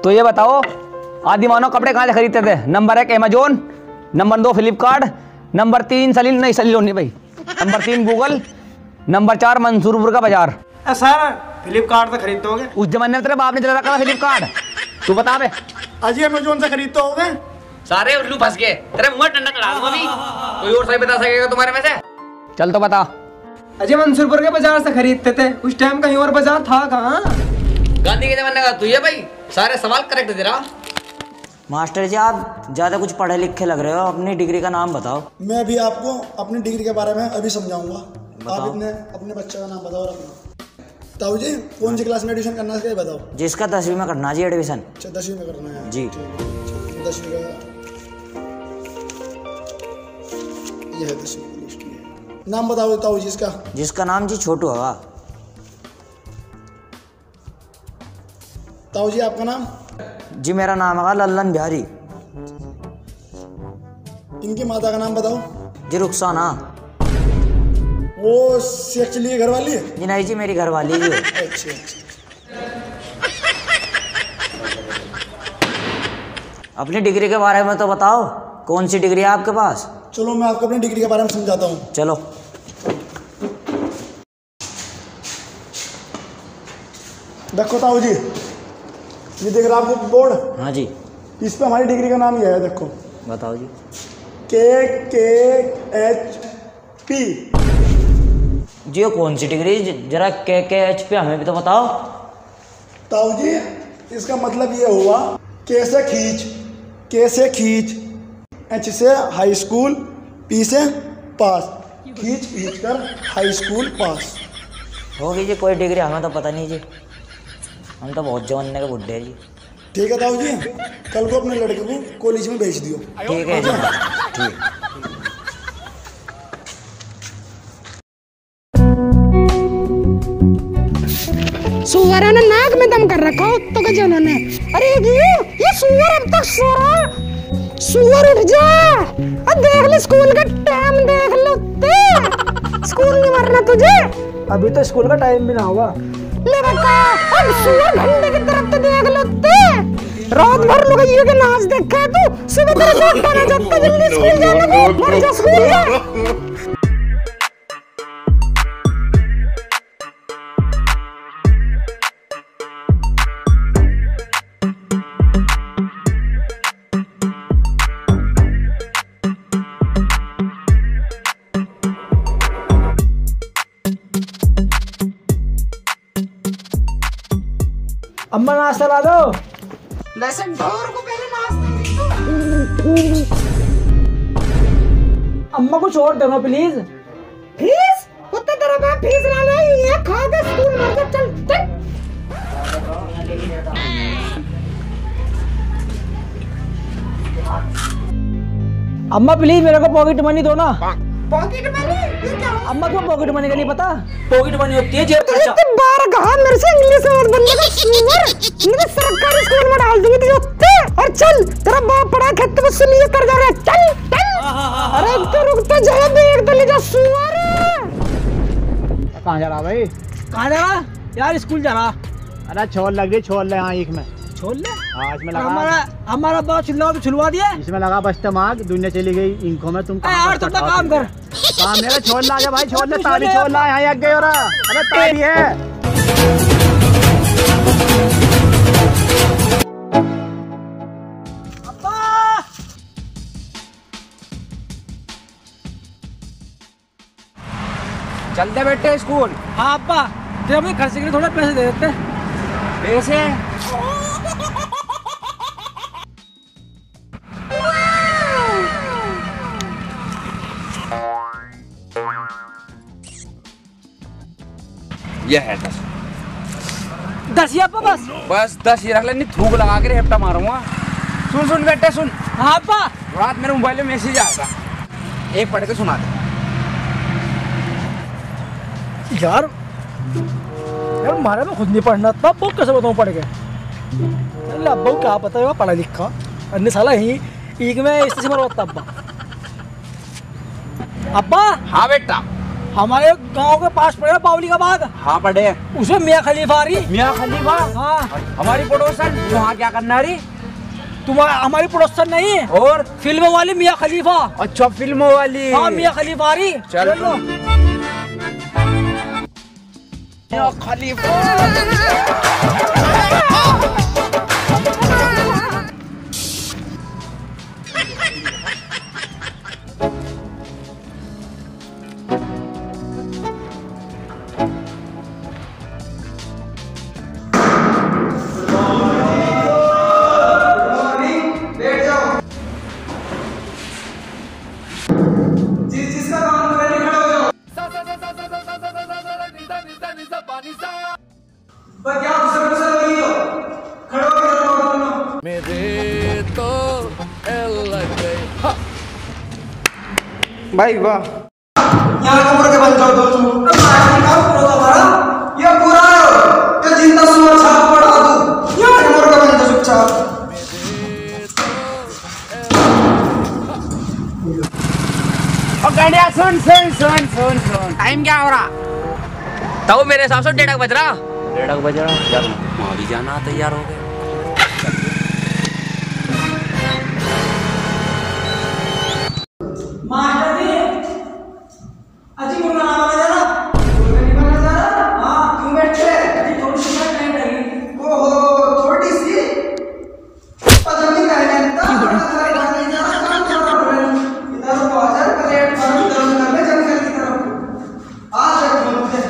तो ये बताओ, आदि मानव कपड़े कहाँ से खरीदते थे? Number 1 Amazon, number 2 Flipkart, number 3 Salil नहीं सलील नहीं भाई, नंबर 3 गूगल, नंबर 4 मंसूरपुर का बाजार। सर फ्लिपकार्ट से खरीदोगे? उस जमाने में तेरे बाप ने चला रखा था फ्लिपकार्ट, तू बता बे। अजी अमेजोन से खरीदते होगे? सारे उल्लू फंस गए, तेरे मुंह में डंडा चढ़ा दूंगा अभी। कोई और सही बता सकेगा तुम्हारे में से? चल तो बता। अजय मंसूरपुर के बाजार से खरीदते थे, उस टाइम कहीं और बाजार था कहाँ? गांधी के जमाने का तू ये भाई, सारे सवाल करेक्ट दे रहा। मास्टर जी आप ज़्यादा कुछ पढ़े लिखे लग रहे हो, अपनी डिग्री का नाम बताओ। मैं भी आपको अपनी डिग्री के बारे में अभी समझाऊंगा। आप अपने बच्चे का नाम बताओ और अपना। ताऊ जी कौन सी क्लास में एडमिशन करना है बताओ। जिसका 10वीं में करना जी एडमिशन। अच्छा 10वीं में करना है जी। 10वीं का ये है 10वीं की लिस्ट में। नाम बताओ ताऊ जी इसका। जिसका नाम जी छोटू होगा। ताऊ जी आपका नाम? जी मेरा नाम है लल्लन बिहारी। इनकी माता का नाम बताओ। जी रुखसाना। वो एक्चुअली घर वाली है? जी नहीं जी मेरी घरवाली जी। अच्छा। अपनी डिग्री के बारे में तो बताओ, कौन सी डिग्री है आपके पास? चलो मैं आपको अपनी डिग्री के बारे में समझाता हूँ। चलो। देखो ताऊ जी, ये देख रहा आपको बोर्ड? हाँ जी। इस पे हमारी डिग्री का नाम ये है, देखो। बताओ जी। KKHP। जी वो कौन सी डिग्री? जरा KKHP हमें भी तो बताओ। ताऊ जी इसका मतलब ये हुआ K से खींच, K से खींच, H से हाई स्कूल, P से पास, खींच कर हाई स्कूल पास। होगी जी कोई डिग्री, हमें तो पता नहीं जी, हम तो बहुत जवान के बुढ़े हैं जी। ठीक है ताऊ जी, कल को अपने लड़के को कॉलेज में भेज दियो। ठीक है जी। ठीक। सुअर ने नाक में दम कर रखा हो तो जनों ने। अरे ये सुअर अब तक सो रहा। सुअर उठ जा, अब देख ले स्कूल का टाइम देख लो ते। स्कूल नहीं मरना तुझे? अभी तो स्कूल का टाइम भी ना हुआ। ले बका, अब सुअर घंटे की तरफ तो देख लो ते। रात भर लुगाइयों के नाच देखा है तू, सुबह तेरे से उठा जाता जल्दी स्कूल जाने को। मर जा स्कूल जा। अम्मा नाश्ता ला दो। लेसन ढोर को पहले नाश्ता दे दो। अम्मा कुछ और देना प्लीज। फीस? कुत्ते तेरा बाप फीस ना ले, ये खा के स्कूल मर जा। चल चल। अम्मा प्लीज मेरे को पॉकेट मनी दो ना। Pocket money? ये क्या? अम्मा को पॉकेट मनी का नहीं पता? पॉकेट मनी होती है जेब खर्चा। इतने बार कहा मेरे से इंग्लिश वर्ड बोलने का सुअर। मैं सरकारी स्कूल में डाल दूंगी तुझे उत्ते। और चल तेरा बाप पढ़ा खेत में सुनिए कर जा रहा है। चल चल। अरे तो रुकते जाए देख तो ले जा सुअर। कहाँ जा रहा भाई? कहाँ जा रहा यार? स्कूल जा रहा। अरे छोल लग रही, छोल ले। हाँ एक में छोल ले। हाँ इसमें लगा। हमारा बात छिलवा तो छिलवा दिया। इसमें लगा बस दिमाग, दुनिया चली गई इंकों में। तुम यार तुम काम कर। काम मेरा छोल ला जा भाई, छोल ले। ताली छोल ला, यहाँ गए हो रहा। अरे ताली है। चलते बेटे स्कूल। हाँ अब्बा, तेरे अपने खर्चे के लिए थोड़े पैसे दे देते। पैसे? ये है 10। 10 ही अब्बा? बस 10 ही रख ले, नहीं थूक लगा के हेप्टा मारूंगा। सुन बेटे सुन। हाँ अब्बा। रात मेरे मोबाइल में मैसेज आएगा, एक पढ़ के सुना दे। यार मारे में खुद नहीं पढ़ना, तब वो कैसे बताऊँ पढ़ के? अब्बा को क्या पता है पढ़ा लिखा, अन्य साला ही एक में इससे मरवाता अब्बा। अब्बा। हाँ बेटा। हमारे गांव के पास पड़े बावली का बाग। हाँ पढ़े। उसमें मियाँ खलीफा आ रही। मियाँ खलीफा? हाँ। हमारी पड़ोसन वहाँ क्या करना रही? तुम्हारा हमारी पड़ोसन नहीं और फिल्मों वाली मियाँ खलीफा। अच्छा फिल्मों वाली। हाँ मियाँ खलीफा आ रही। चल लो मियाँ खलीफा। भाई वाह, यहाँ का मुर्गे बन जाओ तुम। हमारा ये पूरा ये जिंदा सुअर छाप पड़ा तू। यहाँ का मुर्गा बन जाओ चुपचाप। और गंडिया सुन सुन सुन सुन सुन, टाइम क्या हो रहा? तो मेरे हिसाब से 1:30 बज रहा। 1:30 बज रहा यार, वहाँ भी जाना तैयार हो गए। मास्टर जी अजी मुर्गा ना बना देना। मुर्गा नहीं बना जा रहा। हाँ क्यों बैठे? अजी थोड़ी सी मैं टाइम लगी। ओहो थोड़ी सी पता नहीं क्या है ना। सारी बात नहीं जाना काम करना पड़ेगा। इधर को आ जा प्लेट पर इधर कर ले जंगल की तरफ। आ जा बोलते।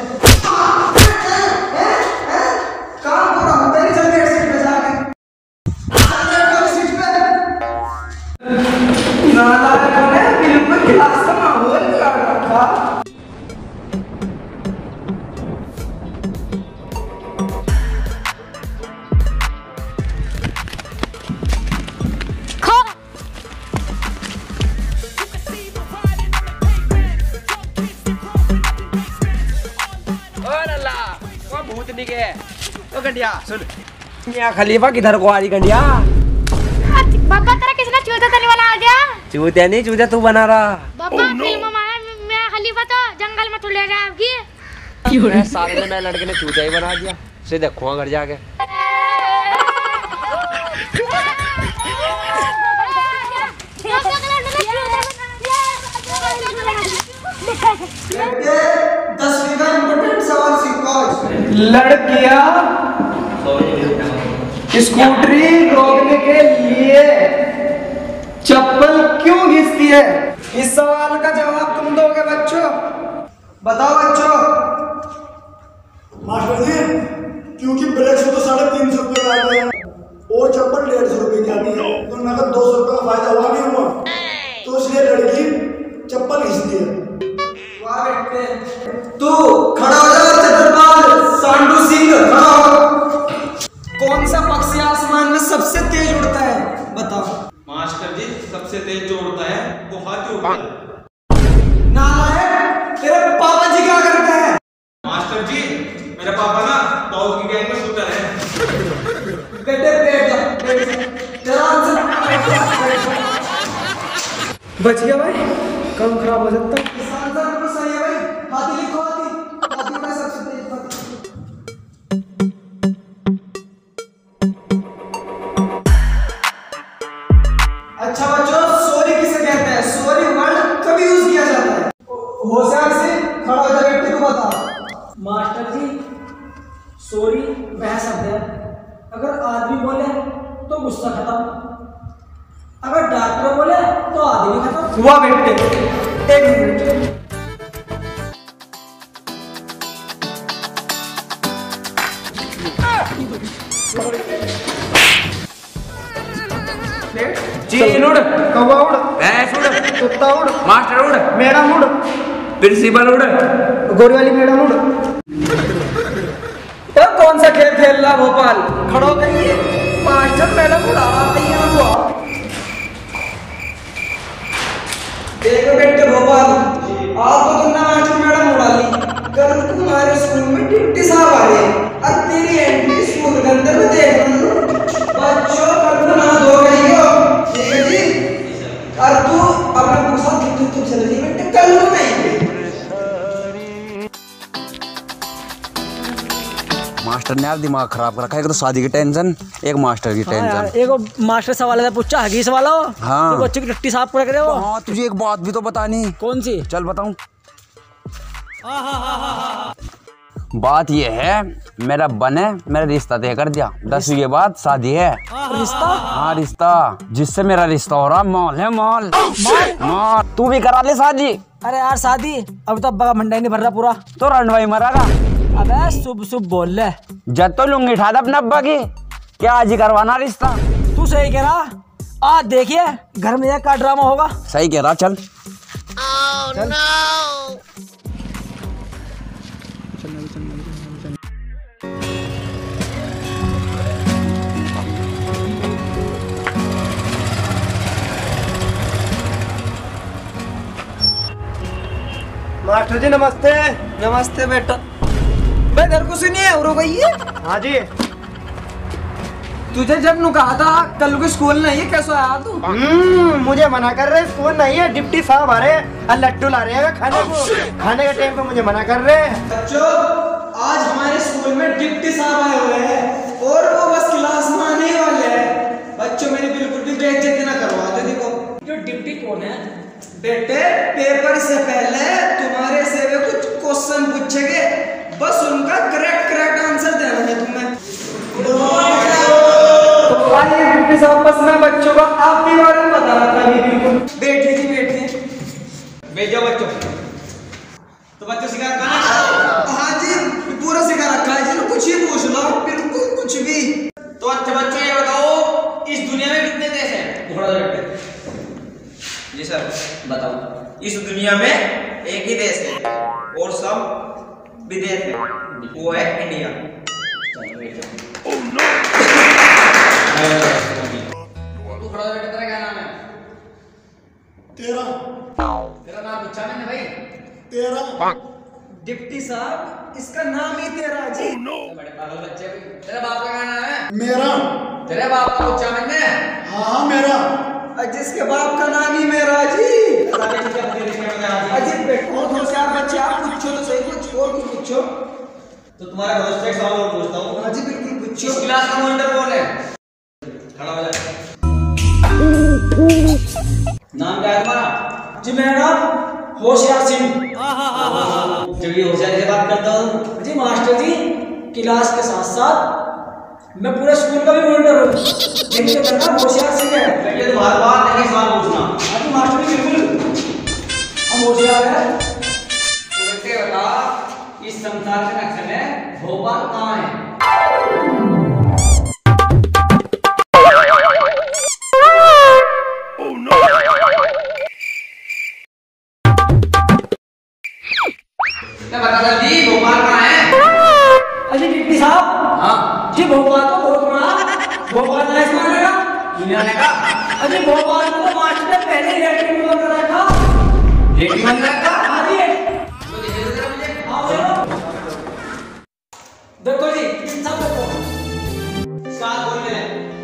काम पूरा होता नहीं चल गेट सीट पे जाके। चल सीट पे। नाला है बिल्कुल क्लास का माहौल रखा। भूतनी के तो गंडिया सुन, मियाँ खलीफा किधर को आ रही गंडिया? बाबा तेरा किसी का चूता तनी वाला आ गया? चूतिया नहीं, चूतिया तू बना रहा। बाबा फिल्म में मियाँ खलीफा तो जंगल में तो ले गया आपकी। साले में लड़के ने चूतिया ही बना दिया। से देखो घर जाके। बेटे 10वीं का इम्पोर्टेंट सवाल सीखो। लड़कियां स्कूटरी रोकने के लिए चप्पल क्यों घिसती है? इस सवाल का जवाब तुम दोगे बच्चों। बताओ बच्चों। मास्टर जी क्योंकि ब्रेक से तो 350 रुपये का आता है और चप्पल 150 रुपये की आती है तो नकद 200 रुपये का फायदा हुआ नहीं हुआ, तो इसलिए लड़की चप्पल घिसती है। वाह बेटे तू खड़ा हो जा चतुरपाल सांडू सिंह, खड़ा हो। कौन सा पक्षी आसमान में सबसे तेज उड़ता है बताओ? मास्टर जी सबसे तेज जो उड़ता है वो हाथी उड़ता है। नालायक तेरे पापा जी क्या करते हैं? मास्टर जी मेरे पापा ना दाऊद की गैंग में शूटर है। बेटे बैठ जा तेरा आंसर बच गया भाई, काम खराब हो जाता। इस आंसर बिल्कुल सही है भाई। हाथी लिखो, हाथी का सबसे तेज हाथी। अच्छा बच्चों सॉरी किसे कहते हैं? सॉरी वर्ड कब यूज किया जाता है? होशियार से खड़ा हो जा बेटे को बता। मास्टर जी सॉरी वह शब्द है अगर आदमी बोले तो गुस्सा खत्म, अगर डॉक्टर बोले तो आदमी खत्म। हुआ बेटे, एक मिनट। चील उड़, कौवा उड़, भैंस उड़, कुत्ता उड़, मास्टर उड़, मैडम उड़, प्रिंसिपल उड़, गोरी वाली मैडम उड़। तो कौन सा खेल खेल रहा भोपाल? खड़ो करिए, मास्टर मैडम उड़ा तैयार हुआ। देखो बेटे भोपाल आज तो तुमने मास्टर मैडम उड़ा ली, कल तुम्हारे स्कूल में ड्यूटी साहब आ रहे और तेरी एंट्री स्कूल के अंदर में देख रहा हूं। बच्चों कल को ना दो गई हो, ठीक है जी? और तू अपना पूछा कि तू चल रही बेटे कल को नहीं। मास्टर ने यार दिमाग खराब कर रखा है। एक तो शादी की टेंशन, एक मास्टर की टेंशन। एक मास्टर सवाल है पूछा हगीस वाला। हाँ। तो बच्चे की टट्टी साफ कर रहे हो। हाँ, तुझे एक बात भी तो बतानी। कौन सी? चल बताऊं। बात ये है, मेरा बने मेरा रिश्ता तय कर दिया। 10वीं के बाद शादी है। रिश्ता? हाँ रिश्ता, जिससे मेरा रिश्ता हो रहा मॉल है मॉल। मॉल तू भी करा ले शादी। अरे यार शादी अब तो अब्बा का मंडा ही नहीं भर रहा पूरा। तो रणभाई मरागा। अबे शुभ शुभ बोल ले। जब तो लुंगी उठा दे अपने अब्बा की, क्या आज ही करवाना रिश्ता? तू सही कह रहा। आज देखिए घर में एक का ड्रामा होगा। सही कह रहा। चल मास्टर जी नमस्ते। नमस्ते बेटा। भाई घर को सुनिए और भैया। हाँ जी। तुझे जब नु कहा था कल को स्कूल नहीं है, कैसे आया तू? मुझे मना कर रहे स्कूल नहीं है। डिप्टी साहब आ रहे हैं, लड्डू ला रहे हैं खाने को। खाने के टाइम पे मुझे मना कर रहे हैं। बच्चों आज हमारे स्कूल में डिप्टी साहब आए हुए हैं और वो बस क्लास में आने ही वाले हैं। बच्चों मेरी बिल्कुल भी बेइज्जती ना करवाते। देखो जो डिप्टी कौन है? बेटे पेपर से पहले तुम्हारे से वे कुछ क्वेश्चन पूछेंगे, बस उनका करेक्ट आंसर देना है तुम्हें। तो आइए डिप्टी साहब, बस मैं बच्चों को आपके बारे में बता रहा था। बिल्कुल बैठिए जी बैठिए। बैठ जाओ बच्चों। तो बच्चों सिखा रखा है? हाँ जी पूरा सिखा रखा है जी। कुछ ही पूछ लो, बिल्कुल कुछ भी। तो अच्छा बच्चों ये बताओ, इस दुनिया में कितने देश हैं? थोड़ा सा बैठे। जी सर बताओ। इस दुनिया में एक ही देश है और सब विदेश है, वो है इंडिया। तू खड़ा बैठे, तेरा क्या नाम है? तेरा तेरा नाम पूछा मैंने भाई। तेरा डिप्टी साहब इसका नाम ही तेरा जी। बड़े पागल बच्चे। तेरे बाप का क्या नाम है? मेरा। तेरे बाप का पूछा मैंने। हाँ मेरा। जिसके बाप का नाम ही मेरा जी। अजीब बेटो होशियार बच्चे, आप पूछो तो सही, कुछ और कुछ पूछो। तो तुम्हारे भरोसे से एक सवाल और पूछता हूँ। हाँ जी बिल्कुल पूछो। इस क्लास का मॉनिटर कौन है? खड़ा हो जा। नाम क्या है तुम्हारा? जी मेरा नाम होशियार सिंह। जब ये होशियारी से बात करता हूँ जी मास्टर जी क्लास के साथ साथ मैं पूरे स्कूल का भी मॉनिटर हूँ। जिनके मेरा नाम होशियार सिंह है। बेटे तुम हर बार नहीं सवाल पूछना। हाँ जी मास्टर जी बिल्कुल हम होशियार हैं। तो बेटे बता, इस संसार के नक्शे में भोपाल कहाँ है? बता जल्दी, भोपाल कहाँ है? अजी डिप्टी साहब। हाँ जी भोपाल तो बहुत बड़ा। भोपाल ना इसमें आने का। दुनिया का अजी भोपाल में तो मास्टर ने पहले ही लैट्रिन बंद कर रखा। लेकिन बंद रखा। हाँ जी तो दिखे तो जरा मुझे। हाँ चलो देखो जी सब देखो। साथ बोल के ले।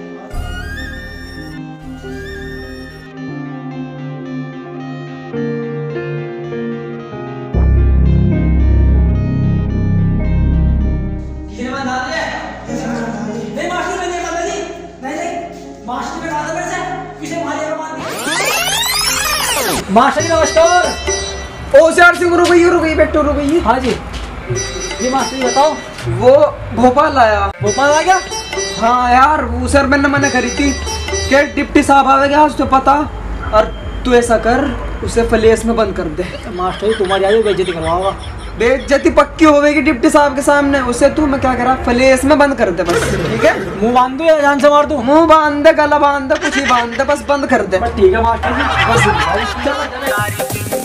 किसी ने बंदा दिया? नहीं मास्टर ने नहीं बंदा जी। नहीं मास्टर ने कहा था मेरे से किसे मारिएगा मान दिया। मास्टर जी नमस्कार। होशियार सिंह रुक गई बेटो रुक गई। हाँ जी जी मास्टर जी बताओ। वो भोपाल आया। भोपाल आ गया? हाँ यार वो सर मैंने मना करी थी कि डिप्टी साहब आवेगा उसको पता, और तू ऐसा कर उसे फ्लेस में बंद कर दे। मास्टर जी तुम्हारी आज बेइज्जती करवाऊंगा। बेइज्जती पक्की होगी डिप्टी साहब के सामने। उसे तू मैं क्या करा फ्लेस में बंद कर दे बस। ठीक है मुंह बांध दो या जान से मार दूं? मुंह बांध दे, गला बांध दे, कुछ ही बांध दे, बस बंद कर दे। ठीक है मास्टर जी बस।